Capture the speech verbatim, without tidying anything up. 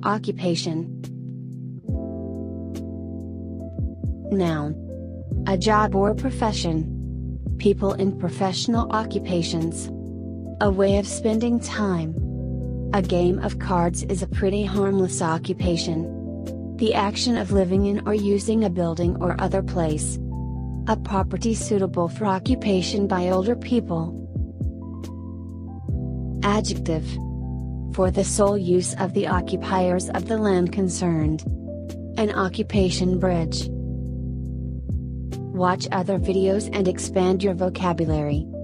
Occupation. Noun. A job or profession. People in professional occupations. A way of spending time. A game of cards is a pretty harmless occupation. The action of living in or using a building or other place. A property suitable for occupation by older people. Adjective. For the sole use of the occupiers of the land concerned. An occupation bridge. Watch other videos and expand your vocabulary.